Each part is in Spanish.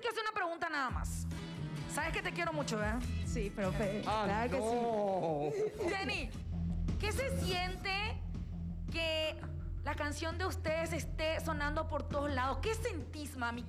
quiero hacer una pregunta nada más. Sabes que te quiero mucho, ¿verdad? Sí, profe. Claro que sí. Jenny, ¿qué se siente que la canción de ustedes esté sonando por todos lados? ¿Qué sentís, mami?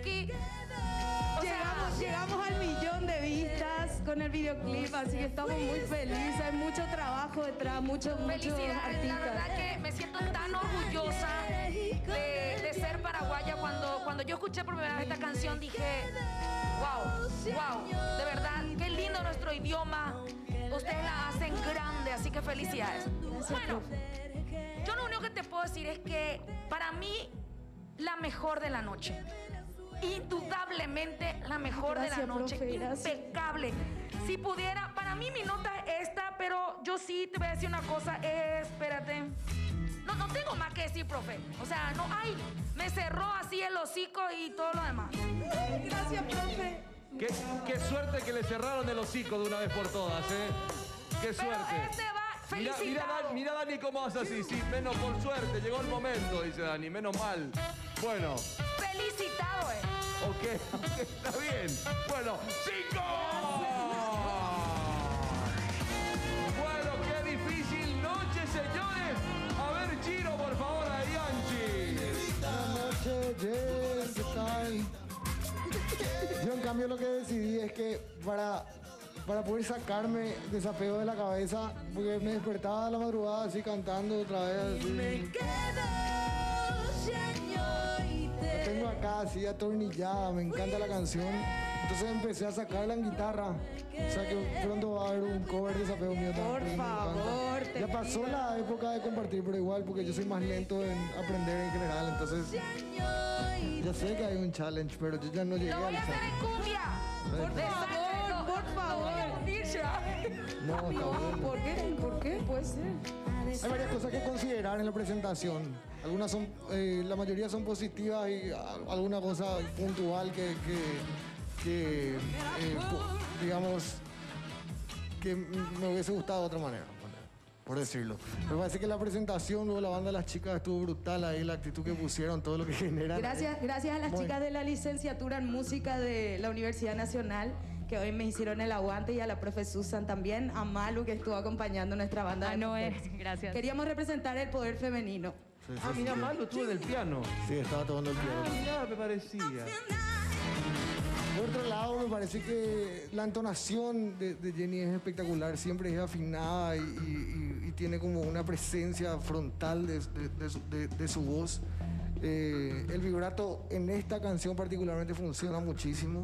Llegamos al 1.000.000 de vistas con el videoclip, así que estamos muy felices. Hay mucho trabajo detrás, muchos felicidades. artistas. La verdad que me siento tan orgullosa de ser paraguaya. Cuando yo escuché por primera vez esta canción dije, wow, de verdad, qué lindo nuestro idioma. Ustedes la hacen grande, así que felicidades. Bueno, yo lo único que te puedo decir es que para mí la mejor de la noche. Indudablemente la mejor de la noche. Profe, impecable. Si pudiera, para mí mi nota es esta, pero yo sí te voy a decir una cosa. Espérate. No tengo más que decir, profe. O sea, no hay. Me cerró así el hocico y todo lo demás. Gracias, profe. Qué suerte que le cerraron el hocico de una vez por todas, ¿eh? Qué suerte. Pero este va felicitado. Mira Dani cómo hace así. Sí, menos por suerte. Llegó el momento, dice Dani. Menos mal. Bueno. Felicitado, Ok, está bien. Bueno, 5. Bueno, qué difícil noche, señores. A ver, Chiro, por favor, ahí, Anchi. Buenas noches, Jess, ¿qué tal? Yo, en cambio, lo que decidí es que para poder sacarme desapego de la cabeza, porque me despertaba a la madrugada así cantando otra vez. Así. Me quedo, La tengo acá así atornillada, me encanta la canción. Entonces empecé a sacarla en guitarra. O sea que pronto va a haber un cover de desapego mío también. Por favor, Ya pasó la época de compartir, pero igual, porque yo soy más lento en aprender en general. Entonces, ya sé que hay un challenge, pero yo ya no llegué Lo voy al a hacer en challenge. cumbia. Por favor. No, No, ¿por qué? ¿Por qué? Puede ser. hay varias cosas que considerar en la presentación. Algunas son, la mayoría son positivas y alguna cosa puntual digamos, que me hubiese gustado de otra manera, por decirlo. Me parece que la presentación, luego la banda de las chicas estuvo brutal ahí, la actitud que pusieron, todo lo que generan. Gracias a las chicas de la licenciatura en música de la Universidad Nacional, que hoy me hicieron el aguante, y a la profe Susan también, a Malu, que estuvo acompañando nuestra banda. Gracias. Queríamos representar el poder femenino. Sí, sí, Mira, sí. Malo, tú del piano. Sí, estaba tomando el piano. Mira, me parecía. Por otro lado, me parece que la entonación de Jenny es espectacular, siempre es afinada y tiene como una presencia frontal de su voz. El vibrato en esta canción particularmente funciona muchísimo.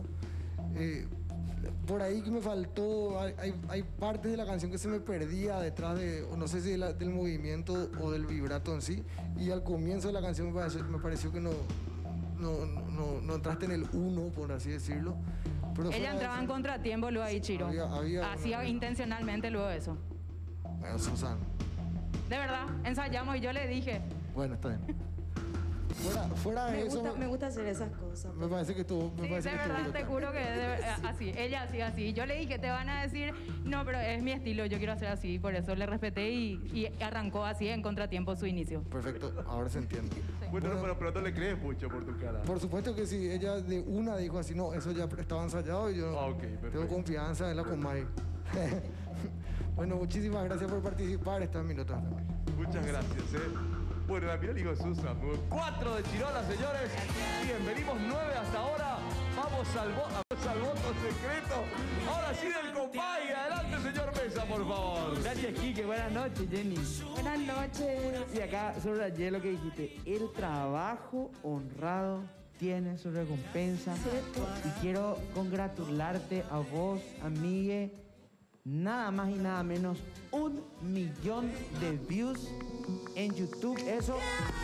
Por ahí que me faltó, hay partes de la canción que se me perdía detrás de, no sé si del movimiento o del vibrato en sí, y al comienzo de la canción me pareció que no entraste en el uno, por así decirlo. Pero Ella entraba en contratiempo luego ahí, Chiro. Hacía intencionalmente luego eso. Bueno, Susan. De verdad, ensayamos y yo le dije. Bueno, está bien. Fuera de eso, Me gusta hacer esas cosas. me parece que estuvo. Sí, de verdad, te juro que así. Ella hacía así. Yo le dije, te van a decir, no, pero es mi estilo, yo quiero hacer así. Por eso le respeté y arrancó así en contratiempo su inicio. Perfecto, ahora se entiende. Bueno, pero no le crees mucho por tu cara. Por supuesto que sí, ella de una dijo así, no, eso ya estaba ensayado y yo Ok, perfecto. tengo confianza en la Comay. Bueno, muchísimas gracias por participar, esta es mi nota. Muchas gracias, Bueno, la final dijo Susan. 4 de Chirola, señores. Bien, venimos 9 hasta ahora. Vamos al voto secreto. Ahora sí del compay. Adelante, señor Mesa, por favor. Gracias, Quique. Buenas noches, Jenny. Buenas noches. Y acá subrayé lo que dijiste. El trabajo honrado tiene su recompensa. Y quiero congratularte a vos, amigue. Nada más y nada menos 1.000.000 de views en YouTube. Eso.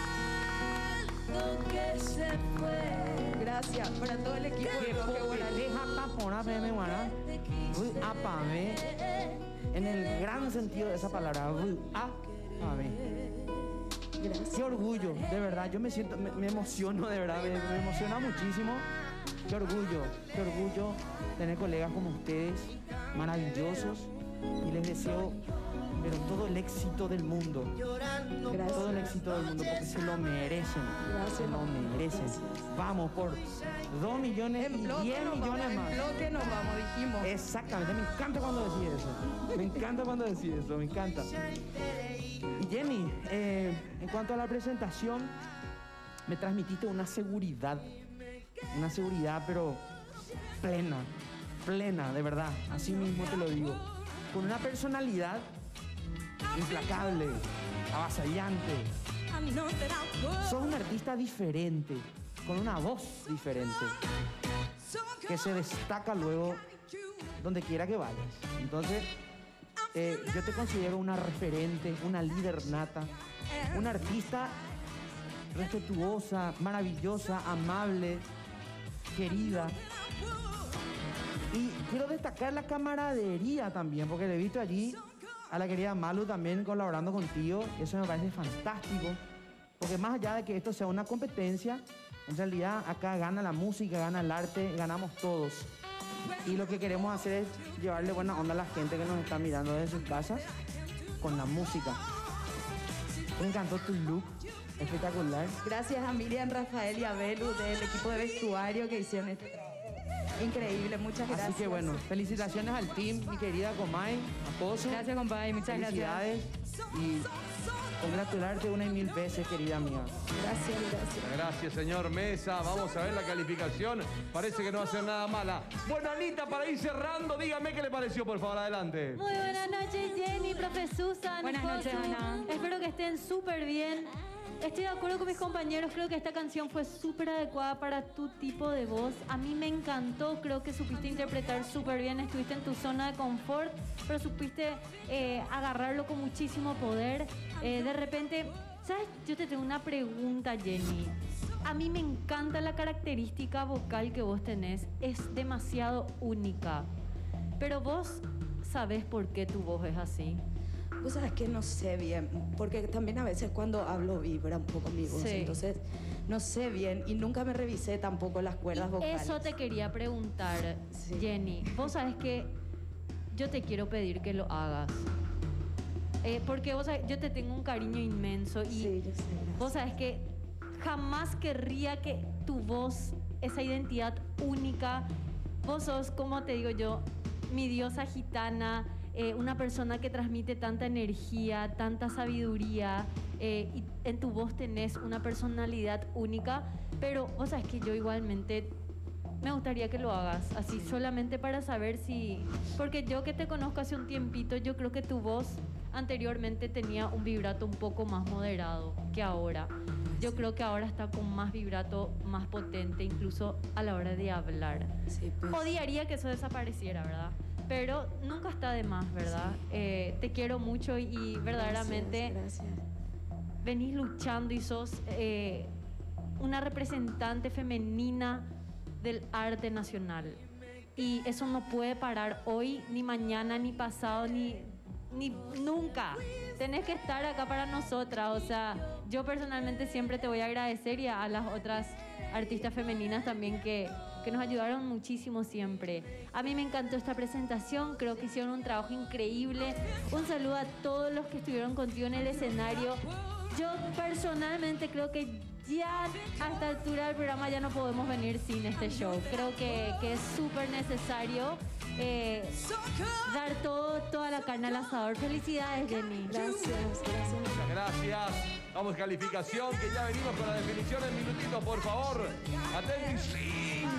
que se fue. Gracias para todo el equipo de Bloque Voral. En el gran sentido de esa palabra. Gracias. Qué orgullo, de verdad. Yo me siento, me emociono, de verdad. Me emociona muchísimo. Qué orgullo tener colegas como ustedes, maravillosos, y les deseo pero todo el éxito del mundo. Gracias. Todo el éxito del mundo porque se lo merecen. Gracias. Se lo merecen. Gracias. Vamos por 2 millones y 10 millones más. En bloque nos vamos, dijimos. Exactamente, me encanta cuando decís eso. Me encanta cuando decís eso, me encanta. Y Jenny, en cuanto a la presentación, me transmitiste una seguridad pero plena, de verdad, así mismo te lo digo. Con una personalidad implacable, avasallante. Sos un artista diferente, con una voz diferente, que se destaca luego donde quiera que vayas. Entonces, yo te considero una referente, una líder nata, una artista respetuosa, maravillosa, amable, querida. Y quiero destacar la camaradería también, porque le he visto allí a la querida Malu también colaborando contigo. Eso me parece fantástico, porque más allá de que esto sea una competencia, en realidad acá gana la música, gana el arte, ganamos todos. Y lo que queremos hacer es llevarle buena onda a la gente que nos está mirando desde sus casas con la música. Me encantó tu look, espectacular. Gracias a Miriam, Rafael y a Belu del equipo de vestuario que hicieron este trabajo. Increíble, muchas gracias. Así que bueno, felicitaciones al team, mi querida Comay, Aposo. Gracias, compadre. Muchas gracias. Felicidades y congratularte una y mil veces, querida amiga. Gracias. Gracias, señor Mesa. Vamos a ver la calificación. Parece que no va a ser nada mala. Bueno, Anita, para ir cerrando, dígame qué le pareció, por favor, adelante. Muy buenas noches, Jenny, profe Susan. Buenas noches, Josu. Ana. Espero que estén súper bien. Estoy de acuerdo con mis compañeros, creo que esta canción fue súper adecuada para tu tipo de voz. A mí me encantó, creo que supiste interpretar súper bien, estuviste en tu zona de confort, pero supiste agarrarlo con muchísimo poder. De repente, ¿sabes? Yo te tengo una pregunta, Jenny. A mí me encanta la característica vocal que vos tenés, es demasiado única. Pero vos sabés por qué tu voz es así. Pues sabes que no sé bien, porque también a veces cuando hablo vibra un poco mi voz, Sí. entonces no sé bien y nunca me revisé tampoco las cuerdas vocales. Eso te quería preguntar, Sí. Jenny. Vos sabés que yo te quiero pedir que lo hagas. Porque vos sabés, yo te tengo un cariño inmenso y Sí, yo sé, gracias. vos sabés que jamás querría que tu voz, esa identidad única, vos sos, como te digo yo, mi diosa gitana, una persona que transmite tanta energía, tanta sabiduría, y en tu voz tenés una personalidad única, pero vos sabés que yo igualmente me gustaría que lo hagas, así solamente para saber si... Porque yo que te conozco hace un tiempito, yo creo que tu voz anteriormente tenía un vibrato un poco más moderado que ahora. Yo creo que ahora está con más vibrato, más potente, incluso a la hora de hablar. Sí, pues. Odiaría que eso desapareciera, ¿verdad? Pero nunca está de más, ¿verdad? Te quiero mucho y verdaderamente Gracias. venís luchando y sos una representante femenina del arte nacional. Y eso no puede parar hoy, ni mañana, ni pasado, ni nunca. Tenés que estar acá para nosotras. O sea, yo personalmente siempre te voy a agradecer y a las otras artistas femeninas también que nos ayudaron muchísimo siempre. A mí me encantó esta presentación, creo que hicieron un trabajo increíble. Un saludo a todos los que estuvieron contigo en el escenario. Yo personalmente creo que ya a esta altura del programa ya no podemos venir sin este show. Creo que es súper necesario dar toda la carne al asador. Felicidades, Jenny. Gracias. Muchas gracias. Vamos, calificación, que ya venimos con la definición en minutitos, por favor. Atentos.